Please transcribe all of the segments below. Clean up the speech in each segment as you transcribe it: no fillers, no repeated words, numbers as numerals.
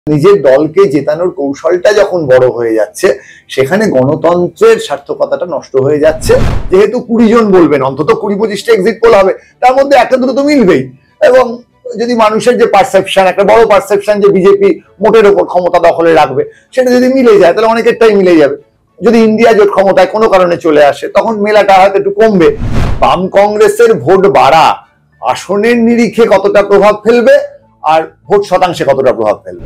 নিজের দলকে জেতানোর কৌশলটা যখন বড় হয়ে যাচ্ছে, সেখানে গণতন্ত্রের সার্থকতাটা নষ্ট হয়ে যাচ্ছে। যেহেতু 20 জন বলবেন, অন্তত 20-25টা এক্সিট পোল হবে, তার মধ্যে একটা দুটো তো মিলবেই। এবং যদি মানুষের যে পারসেপশন, একটা বড় পারসেপশন যে বিজেপি মোটের ওপর ক্ষমতা দখলে রাখবে, সেটা যদি মিলে যায় তাহলে অনেকেরটাই মিলে যাবে। যদি ইন্ডিয়া জোট ক্ষমতায় কোনো কারণে চলে আসে, তখন মেলাটা হয়তো একটু কমবে। বাম কংগ্রেসের ভোট বাড়া আসনের নিরিখে কতটা প্রভাব ফেলবে আর ভোট শতাংশে কতটা প্রভাব ফেলবে।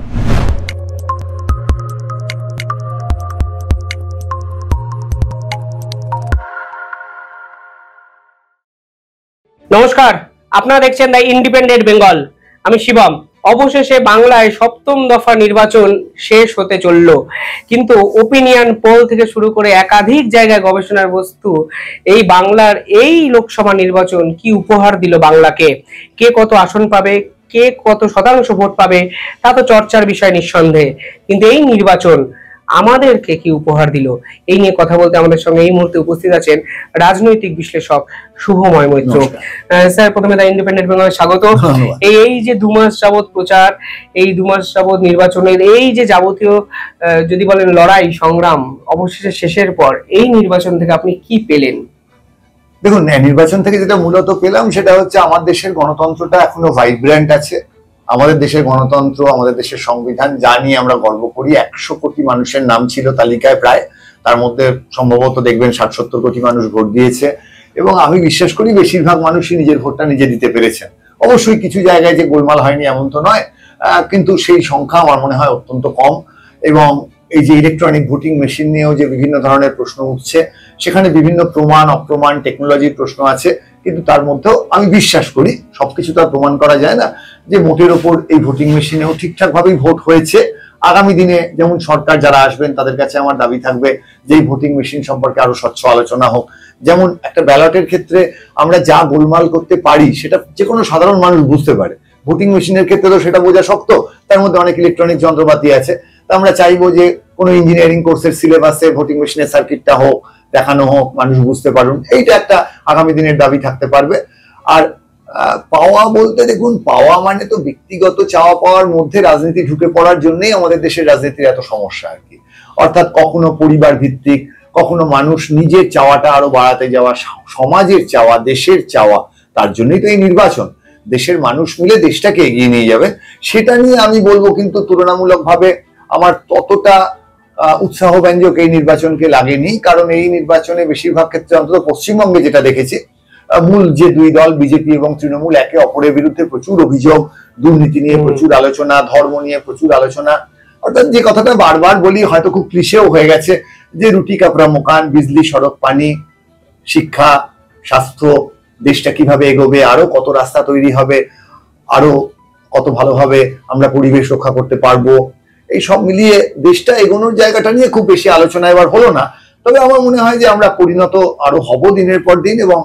নমস্কার, আপনারা দেখছেন দ্য ইন্ডিপেন্ডেন্ট বেঙ্গল। আমি শিবম। অবশেষে বাংলায় সপ্তম দফা নির্বাচন শেষ হতে চলল, কিন্তু ওপিনিয়ন পোল থেকে শুরু করে একাধিক জায়গায় গবেষণার বস্তু এই বাংলার এই লোকসভা নির্বাচন কি উপহার দিল বাংলাকে, কে কত আসন পাবে, কে কত শতাংশ ভোট পাবে, তা তো চর্চার বিষয় নিঃসন্দেহে। কিন্তু এই নির্বাচন আমাদেরকে কি উপহার দিল, এই নিয়ে কথা বলতে আমাদের সঙ্গে এই মুহূর্তে উপস্থিত আছেন রাজনৈতিক বিশ্লেষক শুভময় মৈত্র। স্যার, প্রথমে দ্য ইন্ডিপেন্ডেন্ট বেঙ্গলে স্বাগত। এই যে 2 মাস যাবত প্রচার, এই 2 মাস যাবত নির্বাচনের এই যে যাবতীয় যদি বলেন লড়াই সংগ্রাম, অবশেষে শেষের পর এই নির্বাচন থেকে আপনি কি পেলেন? দেখুন, নির্বাচন থেকে যেটা মূলত পেলাম সেটা হচ্ছে আমার দেশের গণতন্ত্রটা এখনো ভাইব্রেন্ট আছে। আমাদের দেশের গণতন্ত্র, আমাদের দেশের সংবিধান, যা নিয়ে আমরা গর্ব করি, 100 কোটি মানুষের নাম ছিল তালিকায় প্রায়, তার মধ্যে সম্ভবত দেখবেন 60-70 কোটি মানুষ ভোট দিয়েছে। এবং আমি বিশ্বাস করি বেশিরভাগ মানুষই নিজের ভোটটা নিজে দিতে পেরেছেন। অবশ্যই কিছু জায়গায় যে গোলমাল হয়নি এমন তো নয়, কিন্তু সেই সংখ্যা আমার মনে হয় অত্যন্ত কম। এবং এই যে ইলেকট্রনিক ভোটিং মেশিন নিয়েও যে বিভিন্ন ধরনের প্রশ্ন উঠছে, সেখানে বিভিন্ন প্রমাণ অপ্রমাণ টেকনোলজির প্রশ্ন আছে, কিন্তু তার মধ্যেও আমি বিশ্বাস করি, সবকিছু তো আর প্রমাণ করা যায় না, যে মোটের ওপর এই ভোটিং মেশিনেও ঠিকঠাক ভাবেই ভোট হয়েছে। আগামী দিনে যেমন সরকার যারা আসবেন তাদের কাছে আমার দাবি থাকবে যে এই ভোটিং মেশিন সম্পর্কে আরো স্বচ্ছ আলোচনা হোক। যেমন একটা ব্যালটের ক্ষেত্রে আমরা যা গোলমাল করতে পারি সেটা যে কোনো সাধারণ মানুষ বুঝতে পারে, ভোটিং মেশিনের ক্ষেত্রে তো সেটা বোঝা শক্ত। তার মধ্যে অনেক ইলেকট্রনিক যন্ত্রপাতি আছে। তা আমরা চাইবো যে কোনো ইঞ্জিনিয়ারিং কোর্সের সিলেবাসে ভোটিং মেশিনের সার্কিটটা হোক, দেখানো হোক, মানুষ বুঝতে পারুন। এইটা একটা আগামী দিনের দাবি থাকতে পারবে। আর পাওয়া বলতে, দেখুন, পাওয়া মানে তো ব্যক্তিগত চাওয়া পাওয়ার মধ্যে রাজনীতি ঢুকে পড়ার জন্যই আমাদের দেশের রাজনীতির এত সমস্যা আর কি। অর্থাৎ কখনো পরিবার ভিত্তিক, কখনো মানুষ নিজের চাওয়াটা আরো বাড়াতে যাওয়া, সমাজের চাওয়া, দেশের চাওয়া। তার জন্যই তো এই নির্বাচন। দেশের মানুষ মিলে দেশটাকে এগিয়ে নিয়ে যাবেন, সেটা নিয়ে আমি বলবো। কিন্তু তুলনামূলকভাবে আমার ততটা উৎসাহব্যঞ্জক এই নির্বাচনকে লাগেনি, কারণ এই নির্বাচনে বেশিরভাগ ক্ষেত্রে, অন্তত পশ্চিমবঙ্গে যেটা দেখেছি, মূল যে 2 দল বিজেপি এবং তৃণমূল, একে অপরের বিরুদ্ধে প্রচুর অভিযোগ, দুর্নীতি নিয়ে প্রচুর আলোচনা, ধর্ম নিয়ে প্রচুর আলোচনা। অর্থাৎ যে কথাটা বারবার বলি, হয়তো খুব ক্লিশেও হয়ে গেছে, যে রুটি কাপড়া মকান, বিজলি, সড়ক, পানি, শিক্ষা, স্বাস্থ্য, দেশটা কিভাবে এগোবে, আরো কত রাস্তা তৈরি হবে, আরো কত ভালোভাবে আমরা পরিবেশ রক্ষা করতে পারবো, এই সব মিলিয়ে দেশটা এগোনোর জায়গাটা নিয়ে খুব বেশি আলোচনা এবার হলো না। তবে আমার মনে হয় যে আমরা পরিণত আরো হব দিনের পর দিন। এবং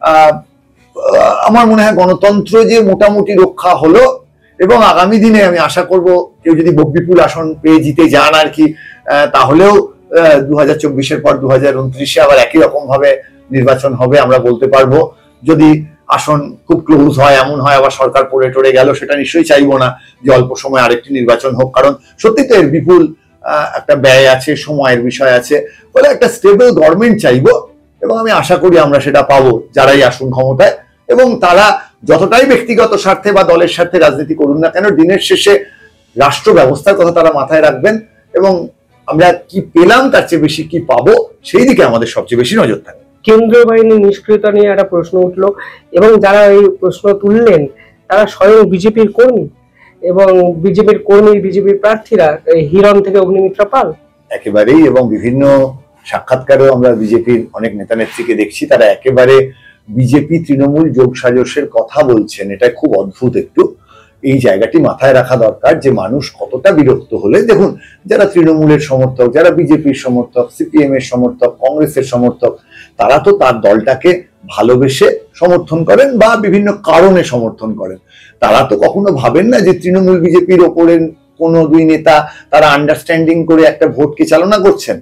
আমার মনে হয় গণতন্ত্র যে মোটামুটি রক্ষা হলো। এবং আগামী দিনে আমি আশা করব কেউ যদি বিপুল আসন পেয়ে জিতে যান আর কি, তাহলেও 2024-এর পর 2029-এ আবার একই রকম ভাবে নির্বাচন হবে আমরা বলতে পারবো। যদি আসন খুব ক্লোজ হয়, এমন হয় আবার সরকার পড়ে টরে গেল, সেটা নিশ্চয়ই চাইবো না যে অল্প সময় আরেকটি নির্বাচন হোক, কারণ সত্যি তো এর বিপুল একটা ব্যয় আছে, সময়ের বিষয় আছে। বলে একটা স্টেবল গভর্নমেন্ট চাইবো, এবং আমি আশা করি আমরা সেটা পাবো যারাই আসুন ক্ষমতায়। এবং তারা যতটাই ব্যক্তিগত স্বার্থে বা দলের স্বার্থে রাজনীতি করুন না কেন, দিনের শেষে রাষ্ট্র ব্যবস্থার কথা তারা মাথায় রাখবেন। এবং আমরা কি পেলাম তার চেয়ে বেশি কি পাবো, সেই দিকে আমাদের সবচেয়ে বেশি নজর থাকে। কেন্দ্রীয় বাহিনীর নিষ্ক্রিয়তা নিয়ে একটা প্রশ্ন উঠলো, এবং যারা এই প্রশ্ন তুললেন তারা স্বয়ং বিজেপির কর্মী, এবং বিজেপির কর্মী, বিজেপির প্রার্থীরা হিরণ থেকে অগ্নিমিত্রা পাল একেবারেই। এবং বিভিন্ন সাক্ষাৎকারেও আমরা বিজেপির অনেক নেতা নেত্রীকে দেখছি, তারা একেবারে বিজেপি তৃণমূল যোগ সাজসের কথা বলছেন। এটা খুব অদ্ভুত। একটু এই জায়গাটি মাথায় রাখা দরকার যে মানুষ কতটা বিরক্ত হলে, দেখুন, যারা তৃণমূলের সমর্থক, যারা বিজেপির সমর্থক, সিপিএম এর সমর্থক, কংগ্রেসের সমর্থক, তারা তো তার দলটাকে ভালোবেসে সমর্থন করেন বা বিভিন্ন কারণে সমর্থন করেন। তারা তো কখনো ভাবেন না যে তৃণমূল বিজেপির ওপরের কোনো 2 নেতা তারা আন্ডারস্ট্যান্ডিং করে একটা ভোটকে চালনা করছেন।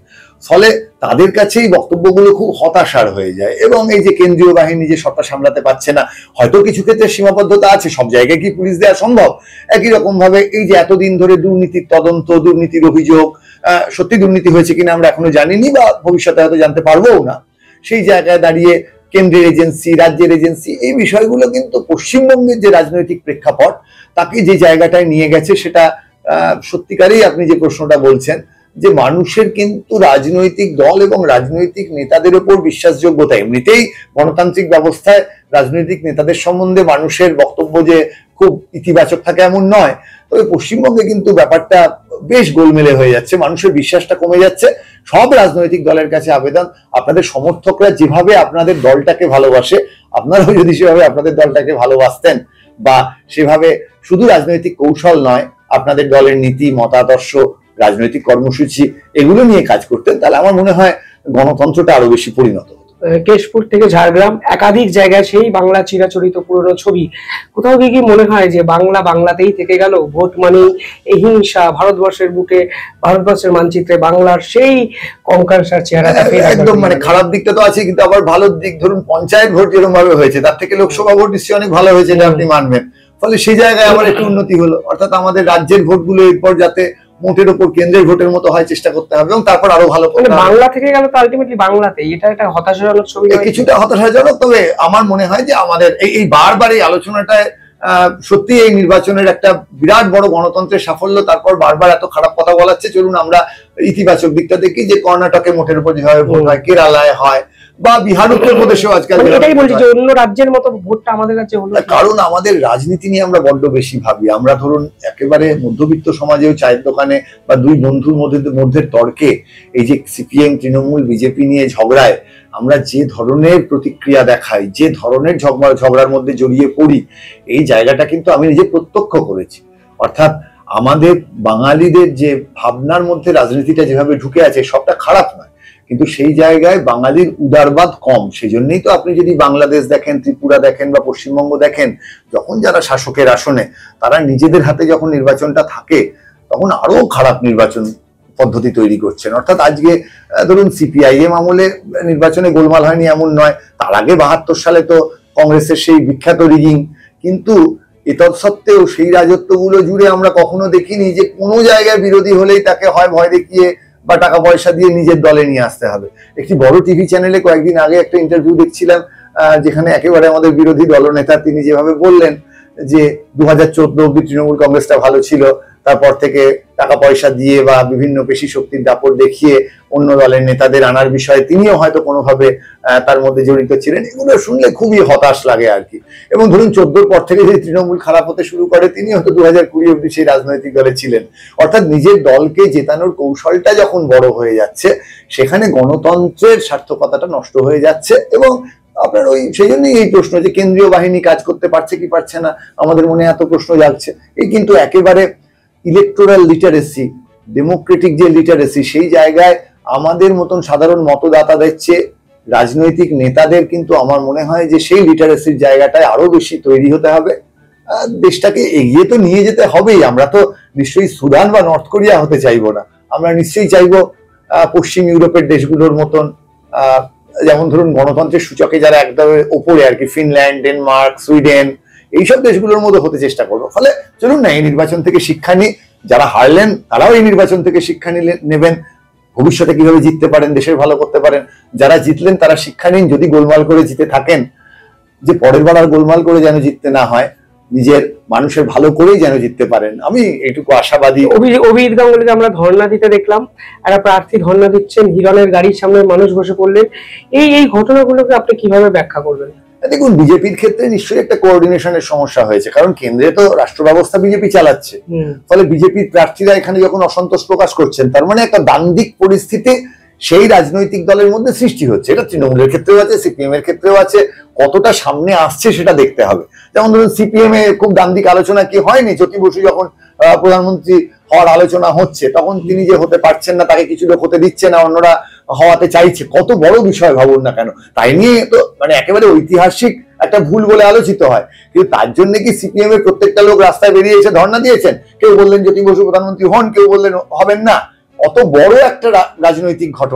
ফলে তাদের কাছে এই বক্তব্যগুলো খুব হতাশার হয়ে যায়। এবং এই যে কেন্দ্রীয় বাহিনী যে সরকার সামলাতে পারছে না, হয়তো কিছু ক্ষেত্রে সীমাবদ্ধতা আছে, সব জায়গায় কি পুলিশ দেওয়া সম্ভব? একই রকম ভাবে এই যে এতদিন ধরে দুর্নীতির তদন্ত, দুর্নীতির অভিযোগ, সত্যি দুর্নীতি হয়েছে কিনা আমরা এখনো জানিনি বা ভবিষ্যতে হয়তো জানতে পারবোও না, সেই জায়গায় দাঁড়িয়ে কেন্দ্রের এজেন্সি, রাজ্যের এজেন্সি, এই বিষয়গুলো কিন্তু পশ্চিমবঙ্গের যে রাজনৈতিক প্রেক্ষাপট তাকে যে জায়গাটায় নিয়ে গেছে, সেটা সত্যিকারেই আপনি যে প্রশ্নটা বলছেন যে মানুষের কিন্তু রাজনৈতিক দল এবং রাজনৈতিক নেতাদের উপর বিশ্বাসযোগ্যতা, এমনিতেই গণতান্ত্রিক ব্যবস্থায় রাজনৈতিক নেতাদের সম্বন্ধে মানুষের বক্তব্য যে খুব ইতিবাচক থাকে এমন নয়, তবে পশ্চিমবঙ্গে কিন্তু ব্যাপারটা বেশ গোলমেলে হয়ে যাচ্ছে, মানুষের বিশ্বাসটা কমে যাচ্ছে। সব রাজনৈতিক দলের কাছে আবেদন, আপনাদের সমর্থকরা যেভাবে আপনাদের দলটাকে ভালোবাসে, আপনারাও যদি সেভাবে আপনাদের দলটাকে ভালোবাসতেন বা সেভাবে শুধু রাজনৈতিক কৌশল নয়, আপনাদের দলের নীতি, মতাদর্শ, রাজনৈতিক কর্মসূচি এগুলো নিয়ে কাজ করতেন, তাহলে আমার মনে হয় গণতন্ত্রটা আরো বেশি পরিণত হতো। কেশপুর থেকে ঝাড়গ্রাম, একাধিক জায়গায় সেই বাংলা চিরাচরিত পুরনো ছবি। কোথাও কি মনে হয় যে বাংলা বাংলাতেই থেকে গেল? ভোট মানে হিংসা, ভারতবর্ষের বুকে, ভারতবর্ষের মানচিত্রে বাংলার সেই কঙ্কালসার চেহারাটা একদম, মানে খারাপ দিকটা তো আছে, কিন্তু আবার ভালো দিক, ধরুন পঞ্চায়েত ভোট যেরকম ভাবে হয়েছে তার থেকে লোকসভা ভোট নিশ্চয়ই অনেক ভালো হয়েছে, এটা আপনি মানবেন। ফলে সেই জায়গায় আবার একটু উন্নতি হলো, অর্থাৎ আমাদের রাজ্যের ভোটগুলো এরপর যাতে মোটের উপর কেন্দ্রের ভোটের মতো হয় চেষ্টা করতে হবে, এবং তারপর আরো ভালো করতে হবে। বাংলা থেকে গেল তো আলটিমেটলি বাংলাতে, এটা একটা হতাশাজনক ছবি, কিছুটা হতাশাজনক। তবে আমার মনে হয় যে আমাদের এই বারবার এই আলোচনাটায় সত্যি এই নির্বাচনের একটা বিরাট বড় গণতন্ত্রের সাফল্য, তারপর বারবার এত খারাপ কথা বলাচ্ছে। চলুন আমরা ইতিবাচক দিকটা দেখি, যে কর্ণাটকে মোটের উপর যেভাবে ভোট হয়, কেরালায় হয়, বা বিহার, উত্তরপ্রদেশেও আজকাল এটাই বলছি যে অন্য রাজ্যের মতো ভোটটা আমাদের কাছে হলো। কারণ আমাদের রাজনীতি নিয়ে আমরা বড্ড বেশি ভাবি। আমরা ধরুন একেবারে মধ্যবিত্ত সমাজেও চায়ের দোকানে বা দুই বন্ধুর মধ্যে তর্কে, এই যে সিপিএম, তৃণমূল, বিজেপি নিয়ে ঝগড়ায় আমরা যে ধরনের প্রতিক্রিয়া দেখাই, যে ধরনের ঝগড়ার মধ্যে জড়িয়ে পড়ি, এই জায়গাটা কিন্তু আমি নিজে প্রত্যক্ষ করেছি। অর্থাৎ আমাদের বাঙালিদের যে ভাবনার মধ্যে রাজনীতিটা যেভাবে ঢুকে আছে, সবটা খারাপ নয়, কিন্তু সেই জায়গায় বাঙালির উদারবাদ কম। সেই জন্যই তো আপনি যদি বাংলাদেশ দেখেন, ত্রিপুরা দেখেন বা পশ্চিমবঙ্গ দেখেন, যখন যারা শাসকের আসনে, তারা নিজেদের হাতে যখন নির্বাচনটা থাকে, তখন আরো খারাপ নির্বাচন পদ্ধতি তৈরি করছেন। অর্থাৎ আজকে ধরুন সিপিআইএম আমলে নির্বাচনে গোলমাল হয়নি এমন নয়, তার আগে 72 সালে তো কংগ্রেসের সেই বিখ্যাত রিগিং, কিন্তু এতৎসত্ত্বেও সেই রাজত্বগুলো জুড়ে আমরা কখনো দেখিনি যে কোনো জায়গায় বিরোধী হলেই তাকে হয় ভয় দেখিয়ে বা টাকা পয়সা দিয়ে নিজের দলে নিয়ে আসতে হবে। একটি বড় টিভি চ্যানেলে কয়েকদিন আগে একটা ইন্টারভিউ দেখছিলাম, যেখানে একেবারে আমাদের বিরোধী দলনেতা তিনি যেভাবে বললেন যে 2014 অব্দি তৃণমূল কংগ্রেসটা ভালো ছিল, তারপর থেকে টাকা পয়সা দিয়ে বা বিভিন্ন পেশি শক্তির দাপট দেখিয়ে অন্য দলের নেতাদের আনার বিষয়ে তিনিও হয়তো কোনোভাবে তার মধ্যে জড়িত ছিলেন। এগুলো শুনলে খুবই হতাশ লাগে আর কি। এবং ধরুন 14 পর থেকে যে তৃণমূল খারাপ হতে শুরু করে, তিনি হয়তো 2020 অব্দি সেই রাজনৈতিক দলে ছিলেন। অর্থাৎ নিজের দলকে জেতানোর কৌশলটা যখন বড় হয়ে যাচ্ছে, সেখানে গণতন্ত্রের সার্থকতাটা নষ্ট হয়ে যাচ্ছে। এবং আপনার সেই জন্যই এই প্রশ্ন যে কেন্দ্রীয় বাহিনী কাজ করতে পারছে কি পারছে না, আমাদের মনে এত প্রশ্ন জাগছে। এই কিন্তু একেবারে ইলেকটোরাল লিটারেসি, ডেমোক্রেটিক যে লিটারেসি, সেই জায়গায় আমাদের মতন সাধারণ মতদাতাদের চেয়ে রাজনৈতিক নেতাদের কিন্তু আমার মনে হয় যে সেই লিটারেসির জায়গাটায় আরো বেশি তৈরি হতে হবে। দেশটাকে এগিয়ে তো নিয়ে যেতে হবেই। আমরা তো নিশ্চয়ই সুদান বা নর্থ কোরিয়া হতে চাইবো না, আমরা নিশ্চয়ই চাইবো পশ্চিম ইউরোপের দেশগুলোর মতন, যেমন ধরুন গণতন্ত্রের সূচকে যারা একদম ওপরে আর কি, ফিনল্যান্ড, ডেনমার্ক, সুইডেন, এইসব দেশগুলোর মধ্যে হতে চেষ্টা করবো। ফলে চলুন না এই নির্বাচন থেকে শিক্ষা নিই, যারা হারলেন তারাও এই নির্বাচন থেকে শিক্ষা নেবেন, ভবিষ্যতে কিভাবে জিততে পারেন, দেশের ভালো করতে পারেন। যারা জিতলেন তারা শিক্ষা নিন, যদি গোলমাল করে জিতে থাকেন, যে পরের বার আর গোলমাল করে যেন জিততে না হয়, নিজের মানুষের ভালো করেই যেন জিততে পারেন, আমি এইটুকু আশাবাদী। অভিজিৎ গাঙ্গুলিকে আমরা ধর্ণা দিতে দেখলাম, একটা প্রার্থী ধর্ণা দিচ্ছেন, হিরণের গাড়ির সামনে মানুষ বসে পড়লেন, এই ঘটনাগুলোকে আপনি কিভাবে ব্যাখ্যা করবেন? দেখুন, বিজেপির ক্ষেত্রে নিশ্চয়ই একটা কোঅর্ডিনেশনের সমস্যা হয়েছে, কারণ কেন্দ্রে তো রাষ্ট্র ব্যবস্থা বিজেপি চালাচ্ছে। ফলে বিজেপির প্রার্থীরা এখানে যখন অসন্তোষ প্রকাশ করছেন, তার মানে একটা দ্বান্দ্বিক পরিস্থিতি সেই রাজনৈতিক দলের মধ্যে সৃষ্টি হচ্ছে। এটা তৃণমূলের ক্ষেত্রেও আছে, সিপিএম এর ক্ষেত্রেও আছে। কতটা সামনে আসছে সেটা দেখতে হবে। যেমন ধরুন সিপিএম এ খুব দ্বান্দ্বিক আলোচনা কি হয়নি, জ্যোতি বসু যখন প্রধানমন্ত্রী হওয়ার আলোচনা হচ্ছে, তখন তিনি যে হতে পারছেন না, তাকে কিছু লোক হতে দিচ্ছে না, অন্যরা হওয়াতে চাইছে। কত বড় বিষয় ভাবুন না কেন, তাই নিয়ে তো মানে একেবারে ঐতিহাসিক একটা ভুল বলে আলোচিত হয়। কিন্তু তার জন্য কি সিপিএম এর প্রত্যেকটা লোক রাস্তায় বেরিয়ে এসে ধর্ণা দিয়েছেন? কেউ বললেন জ্যোতি বসু প্রধানমন্ত্রী হন, কেউ বললেন হবেন না। অত বড় একটা রাজনৈতিক ঘটনা,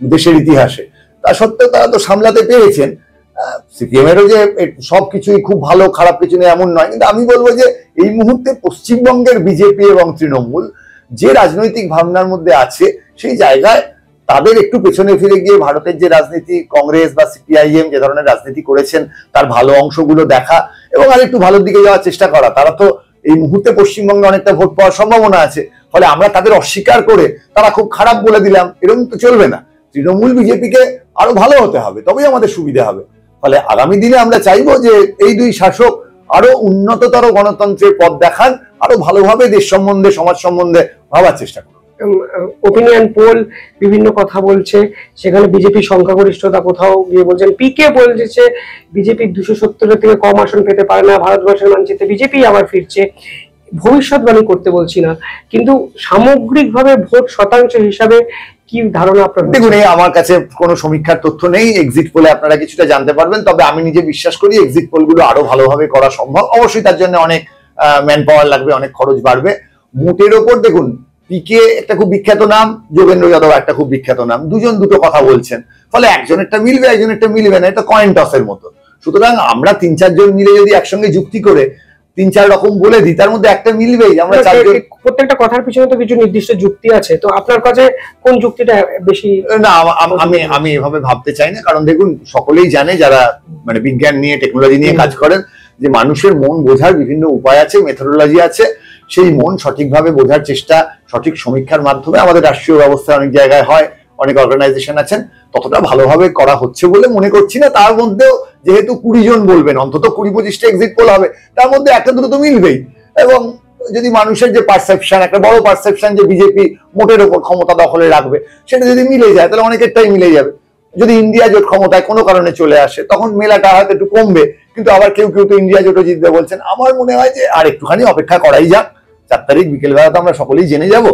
দেশের ইতিহাসে। তা সত্ত্বেও তারা তো সামলাতে পেরেছেন। সিপিএম এরও যে সবকিছুই খুব ভালো, খারাপ কিছু নেই এমন নয়, কিন্তু আমি বলবো যে এই মুহূর্তে পশ্চিমবঙ্গের বিজেপি এবং তৃণমূল যে রাজনৈতিক ভাবনার মধ্যে আছে, সেই জায়গায় তাদের একটু পেছনে ফিরে গিয়ে ভারতের যে রাজনীতি, কংগ্রেস বা সিপিআইএম যে ধরনের রাজনীতি করেছেন তার ভালো অংশগুলো দেখা এবং আর একটু ভালোর দিকে যাওয়ার চেষ্টা করা। তারা তো এই মুহূর্তে পশ্চিমবঙ্গে অনেকটা ভোট পাওয়ার সম্ভাবনা আছে, ফলে আমরা তাদের অস্বীকার করে তারা খুব খারাপ বলে দিলাম এরকম তো চলবে না। তৃণমূল বিজেপিকে আরো ভালো হতে হবে, তবেই আমাদের সুবিধা হবে। ফলে আগামী দিনে আমরা চাইবো যে এই দুই শাসক আরো উন্নততর গণতন্ত্রের পথ দেখান, আরো ভালোভাবে দেশ সম্বন্ধে, সমাজ সম্বন্ধে ভাবার চেষ্টা করুন। ওপিনিয়ন পোল বিভিন্ন কথা বলছে, সেখানে বিজেপি সংখ্যাগরিষ্ঠতা কোথাও গিয়ে বলছেন, পিকে বলছে বিজেপি 270 থেকে কম আসন পেতে পারে না, ভারতবর্ষের মানচিত্রে বিজেপি আবার ফিরছে। ভবিষ্যৎবাণী করতে বলছি না, কিন্তু সামগ্রিকভাবে ভোট শতাংশ হিসাবে কি ধারণা আপনার? দেখুন, এই আমার কাছে কোনো সমীক্ষার তথ্য নেই, এক্সিট পোলে আপনারা কিছুটা জানতে পারবেন। তবে আমি নিজে বিশ্বাস করি এক্সিট পোলগুলো আরো ভালোভাবে করা সম্ভব। অবশ্যই তার জন্য অনেক ম্যান পাওয়ার লাগবে, অনেক খরচ বাড়বে। মোটের ওপর দেখুন, পিকে একটা খুব বিখ্যাত নাম, যোগেন্দ্র যাদব একটা খুব বিখ্যাত নাম, দুজন দুটো কথা বলছেন, ফলে একজনেরটা মিলবে একজনেরটা মিলবে না, এটা কয়েন টসের মতো। সুতরাং আমরা 3-4 জন মিলে যদি একসঙ্গে যুক্তি করে 3-4 রকম বলে দিই, তার মধ্যে একটা মিলবেই। আমরা প্রত্যেকটা কথার পিছনে তো কিছু নির্দিষ্ট যুক্তি আছে, তো আপনার কাছে কোন যুক্তিটা বেশি? না, আমি এভাবে ভাবতে চাই না, কারণ দেখুন সকলেই জানে যারা মানে বিজ্ঞান নিয়ে, টেকনোলজি নিয়ে কাজ করেন, যে মানুষের মন বোঝার বিভিন্ন উপায় আছে, মেথোডোলজি আছে। সেই মন সঠিকভাবে বোঝার চেষ্টা সঠিক সমীক্ষার মাধ্যমে আমাদের রাষ্ট্রীয় ব্যবস্থায় অনেক জায়গায় হয়, অনেক অর্গানাইজেশন আছেন, ততটা ভালোভাবে করা হচ্ছে বলে মনে করছি না। তার মধ্যেও যেহেতু 20 জন বলবেন, অন্তত 20-25টা এক্সিট পোল হবে, তার মধ্যে একটা দুটো তো মিলবেই। এবং যদি মানুষের যে পারসেপশন, একটা বড় পারসেপশন যে বিজেপি মোটের ওপর ক্ষমতা দখলে রাখবে, সেটা যদি মিলে যায় তাহলে অনেকেরটাই মিলে যাবে। যদি ইন্ডিয়া জোট ক্ষমতায় কোনো কারণে চলে আসে, তখন মেলাটা হয়তো একটু কমবে, কিন্তু আবার কেউ কেউ তো ইন্ডিয়া জোটও জিতবে বলছেন। আমার মনে হয় যে আর একটুখানি অপেক্ষা করাই যাক, 4 তারিখ বিকেলবেলা তো আমরা সকলেই জেনে যাব।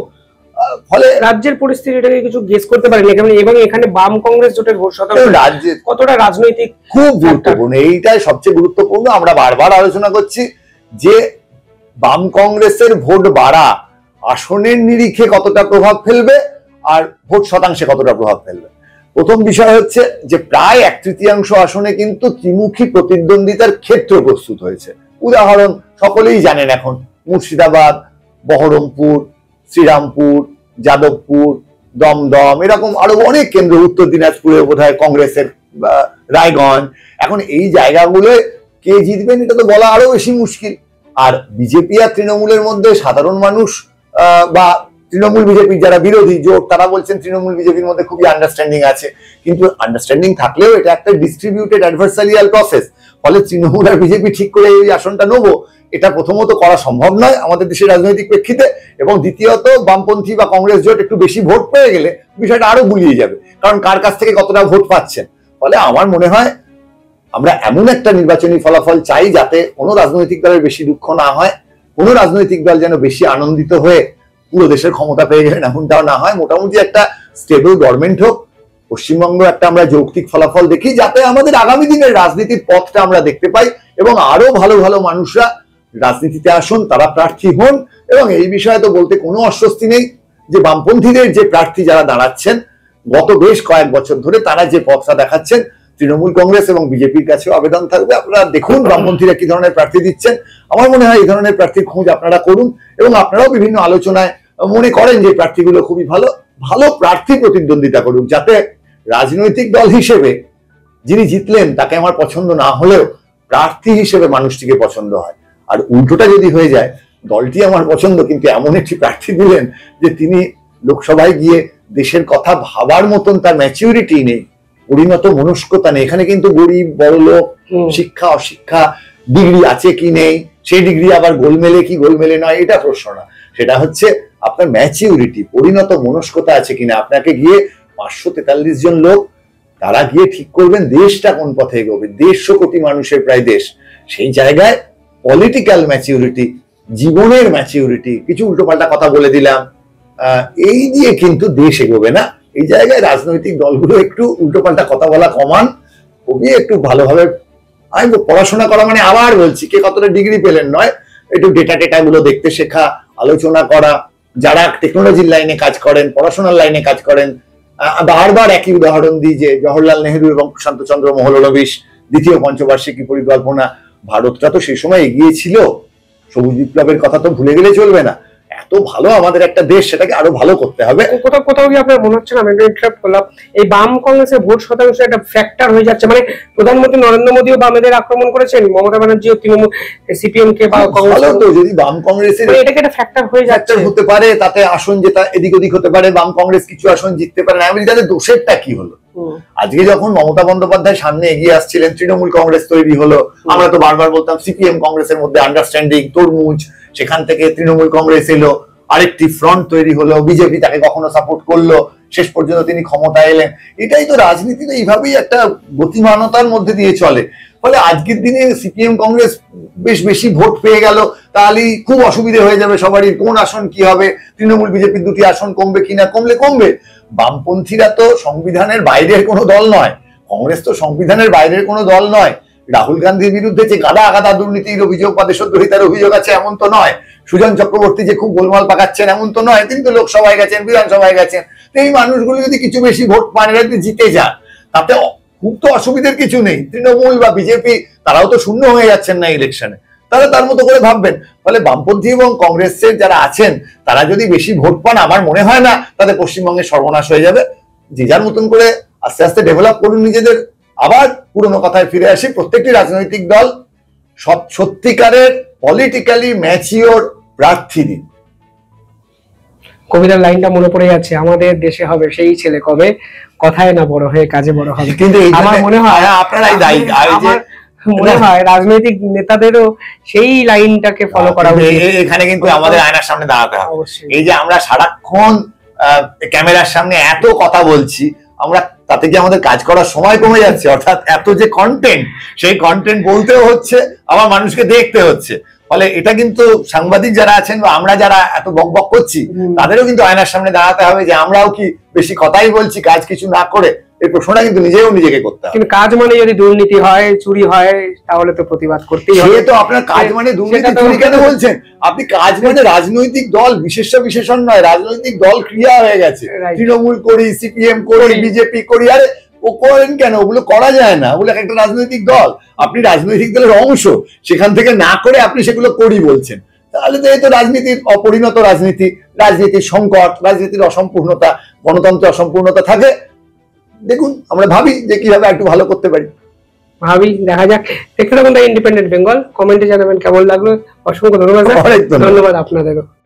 ফলে রাজ্যের পরিস্থিতিটাকে কিছু গেস করতে পারেন এবং এখানে বাম কংগ্রেস জোটের ভোট শতাংশ রাজ্যে কতটা রাজনৈতিক খুব গুরুত্বপূর্ণ, এইটাই সবচেয়ে গুরুত্বপূর্ণ। আমরা বারবার আলোচনা করছি যে বাম কংগ্রেসের ভোট বাড়া আসনের নিরিখে কতটা প্রভাব ফেলবে আর ভোট শতাংশে কতটা প্রভাব ফেলবে। প্রথম বিষয় হচ্ছে যে প্রায় 1/3 আসনে কিন্তু ত্রিমুখী প্রতিদ্বন্দ্বিতার ক্ষেত্র প্রস্তুত হয়েছে। উদাহরণ সকলেই জানেন এখন, মুর্শিদাবাদ, বহরমপুর, শ্রীরামপুর, যাদবপুর, দমদম, এরকম আরো অনেক কেন্দ্র, উত্তর দিনাজপুরে বোধহয় কংগ্রেসের রায়গঞ্জ। এখন এই জায়গাগুলোয় কে জিতবেন এটা তো বলা আরো বেশি মুশকিল। আর বিজেপি আর তৃণমূলের মধ্যে সাধারণ মানুষ বা তৃণমূল বিজেপির যারা বিরোধী জোট, তারা বলছেন তৃণমূল বিজেপির মধ্যে খুবই আন্ডারস্ট্যান্ডিং আছে, কিন্তু আন্ডারস্ট্যান্ডিং থাকলেও এটা একটা ডিস্ট্রিবিউটেড অ্যাডভার্সারিয়াল প্রসেস। ফলে তৃণমূল আর বিজেপি ঠিক করে এই আসনটা নেবো, এটা প্রথমত করা সম্ভব নয় আমাদের দেশের রাজনৈতিক প্রেক্ষিতে, এবং দ্বিতীয়ত বামপন্থী বা কংগ্রেস জোট একটু বেশি ভোট পেয়ে গেলে বিষয়টা আরো গুলিয়ে যাবে, কারণ কার কাছ থেকে কতটা ভোট পাচ্ছেন। ফলে আমার মনে হয় আমরা এমন একটা নির্বাচনী ফলাফল চাই যাতে কোনো রাজনৈতিক দলের বেশি দুঃখ না হয়, কোনো রাজনৈতিক দল যেন বেশি আনন্দিত হয়ে পুরো দেশের ক্ষমতা পেয়ে গেলেন এমনটাও না হয়। মোটামুটি একটা স্টেবল গভর্নমেন্ট হোক, পশ্চিমবঙ্গ একটা আমরা যৌক্তিক ফলাফল দেখি, যাতে আমাদের আগামী দিনের রাজনীতির পথটা আমরা দেখতে পাই এবং আরো ভালো ভালো মানুষরা রাজনীতিতে আসুন, তারা প্রার্থী হন। এবং এই বিষয়ে তো বলতে কোনো অস্বস্তি নেই যে বামপন্থীদের যে প্রার্থী যারা দাঁড়াচ্ছেন গত বেশ কয়েক বছর ধরে, তারা যে পথটা দেখাচ্ছেন, তৃণমূল কংগ্রেস এবং বিজেপির কাছেও আবেদন থাকবে, আপনারা দেখুন বামপন্থীরা কি ধরনের প্রার্থী দিচ্ছেন। আমার মনে হয় এই ধরনের প্রার্থীর খোঁজ আপনারা করুন, এবং আপনারাও বিভিন্ন আলোচনায় মনে করেন যে প্রার্থীগুলো খুবই ভালো, ভালো প্রার্থী প্রতিদ্বন্দ্বিতা করুন, যাতে রাজনৈতিক দল হিসেবে যিনি জিতলেন তাকে আমার পছন্দ না হলেও প্রার্থী হিসেবে মানুষটিকে পছন্দ হয়। আর উল্টোটা যদি হয়ে যায়, দলটি আমার পছন্দ কিন্তু এমন একটি প্রার্থী দিলেন যে তিনি লোকসভায় গিয়ে দেশের কথা ভাবার মতন তার ম্যাচিউরিটি নেই, পরিণত মনস্কতা নেই। এখানে কিন্তু গরিব বড়লোক, শিক্ষা অশিক্ষা, ডিগ্রি আছে কি নেই, সেই ডিগ্রি আবার গোলমেলে কি গোলমেলে নয়, এটা প্রশ্ন না। সেটা হচ্ছে আপনার ম্যাচিউরিটি, পরিণত মনস্কতা আছে কিনা। আপনাকে গিয়ে 543 জন লোক, তারা গিয়ে ঠিক করবেন দেশটা কোন পথে এগোবে। 150 কোটি মানুষের প্রায় দেশ, সেই জায়গায় পলিটিক্যাল ম্যাচিউরিটি, জীবনের ম্যাচিউরিটি, কিছু উল্টোপাল্টা কথা বলে দিলাম এই দিয়ে কিন্তু দেশ এগোবে না। এই জায়গায় রাজনৈতিক দলগুলো একটু উল্টোপাল্টা কথা বলা কমান, খুবই একটু ভালোভাবে আমি পড়াশোনা করা, মানে আবার বলছি কে কতটা ডিগ্রি পেলেন নয়, একটু ডেটা গুলো দেখতে শেখা, আলোচনা করা, যারা টেকনোলজির লাইনে কাজ করেন, পড়াশোনার লাইনে কাজ করেন, বারবার একই উদাহরণ দিই যে জওহরলাল নেহেরু এবং প্রশান্ত চন্দ্র মহলানবিশ দ্বিতীয় পঞ্চবার্ষিকী পরিকল্পনা, ভারতটা তো সেই সময় এগিয়ে ছিল, সবুজ বিপ্লবের কথা তো ভুলে গেলে চলবে না। এত ভালো আমাদের একটা দেশ, সেটাকে আরো ভালো করতে হবে। কোথাও কোথাও কি আপনার মনে হচ্ছে না, আমি ইন্টারাপ্ট করলাম, এই বাম কংগ্রেসের ভোট শতাংশ একটা ফ্যাক্টর হয়ে যাচ্ছে? মানে প্রধানমন্ত্রী নরেন্দ্র মোদীও বামেদের আক্রমণ করেছেন, মমতা ব্যানার্জিও তৃণমূল সিপিএম কে বা কংগ্রেস, তো যদি বাম কংগ্রেসের এটাকে একটা ফ্যাক্টর হয়ে যাচ্ছে, হতে পারে, তাতে আসন যেটা এদিক ওদিক হতে পারে, বাম কংগ্রেস কিছু আসন জিততে পারে না। আমি তাদের দোষেরটা কি হলো? আজকে যখন মমতা বন্দ্যোপাধ্যায় সামনে এগিয়ে আসছিলেন, তৃণমূল কংগ্রেস তৈরি হলো। আমরা তো বারবার বলতাম সিপিএম কংগ্রেসের মধ্যে আন্ডারস্ট্যান্ডিং, তরমুজ, সেখান থেকে তৃণমূল কংগ্রেস এলো, আরেকটি ফ্রন্ট তৈরি হলো, বিজেপি তাকে কখনো সাপোর্ট করলো, শেষ পর্যন্ত তিনি ক্ষমতায় এলেন। এটাই তো রাজনীতি, তো এইভাবেই একটা গতিমানতার মধ্যে দিয়ে চলে। ফলে আজকের দিনে সিপিএম কংগ্রেস বেশি ভোট পেয়ে গেল, তাহলেই খুব অসুবিধা হয়ে যাবে সবারই, কোন আসন কি হবে, তৃণমূল বিজেপির দুটি আসন কমবে কিনা, কমবে। বামপন্থীরা তো সংবিধানের বাইরের কোনো দল নয়, কংগ্রেস তো সংবিধানের বাইরের কোনো দল নয়। রাহুল গান্ধীর বিরুদ্ধে যে গাদা দুর্নীতির অভিযোগ বা দেশদ্রোহিতার অভিযোগ আছে এমন তো নয়, সুজন চক্রবর্তী যে খুব গোলমাল পাকাচ্ছেন এমন তো নয়, তিনি তো লোকসভায় গেছেন, বিধানসভায় গেছেন। এই মানুষগুলো যদি কিছু বেশি ভোট পান, এরা যদি জিতে যান, তাতে খুব তো অসুবিধার কিছু নেই। তৃণমূল বা বিজেপি তারাও তো শূন্য হয়ে যাচ্ছেন না ইলেকশনে, তারা তার মতো করে ভাববেন। ফলে বামপন্থী এবং কংগ্রেসের যারা আছেন তারা যদি বেশি ভোট পান, আমার মনে হয় না তাদের পশ্চিমবঙ্গে সর্বনাশ হয়ে যাবে। যে যার মতন করে আস্তে আস্তে ডেভেলপ করুন নিজেদের। আবার পুরনো কথায় ফিরে আসি, প্রত্যেকটি রাজনৈতিক দল সত্যিকারের পলিটিক্যালি ম্যাচিওর প্রার্থী দিন। কবিতার লাইনটা মনে পড়ে যাচ্ছে, আমাদের দেশে হবে সেই ছেলে কবে, কথায় না বড় হয়ে কাজে বড় হবে। কিন্তু আমার মনে হয় আপনারাই দায়ী, মনে হয় রাজনৈতিক নেতাদেরও সেই লাইনটাকে ফলো করা উচিত। এখানে কিন্তু আমাদের আয়নার সামনে দাঁড়াতে হবে। এই যে আমরা সারাক্ষণ ক্যামেরার সামনে এত কথা বলছি, আমরা তাতে কি আমাদের কাজ করার সময় কমে যাচ্ছে? অর্থাৎ এত যে কন্টেন্ট, সেই কন্টেন্ট বলতেও হচ্ছে, আবার মানুষকে দেখতে হচ্ছে। ফলে এটা কিন্তু সাংবাদিক যারা আছেন বা আমরা যারা এত বকবক করছি, তাদেরও কিন্তু আয়নার সামনে দাঁড়াতে হবে যে আমরাও কি বেশি কথাই বলছি, কাজ কিছু না করে। এই প্রশ্নটা কিন্তু নিজেকে করতে হবে। কিন্তু কাজ মানে যদি দুর্নীতি হয়, চুরি হয়, তাহলে তো প্রতিবাদ করতেই হবে। তো আপনার কাজ মানে দুর্নীতি চুরি কেন বলছেন? আপনি কাজ মানে রাজনৈতিক দল বিশেষণ নয়, রাজনৈতিক দল ক্রিয়া হয়ে গেছে। তৃণমূল করি, সিপিএম করি, বিজেপি করি, আরে ও করেন কেন? ওগুলো করা যায় না, ওগুলো একটা রাজনৈতিক দল। আপনি রাজনৈতিক দলের অংশ, সেখান থেকে না করে আপনি সেগুলো করি বলছেন, তাহলে তো এই তো রাজনীতির অপরিণত রাজনীতি, রাজনীতির সংকট, রাজনীতির অসম্পূর্ণতা, গণতন্ত্রের অসম্পূর্ণতা থাকে। দেখুন, আমরা ভাবি যে কিভাবে একটু ভালো করতে পারি, দেখা যাক। দেখতে থাকুন দ্য ইন্ডিপেন্ডেন্ট বেঙ্গল, কমেন্টে জানাবেন কেমন লাগলো। অসংখ্য ধন্যবাদ, ধন্যবাদ আপনাদেরও।